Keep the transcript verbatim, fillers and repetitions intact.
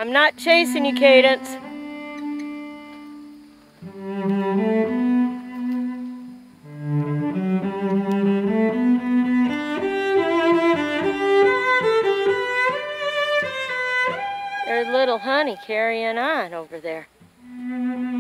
I'm not chasing you, Cadence. There's little honey carrying on over there.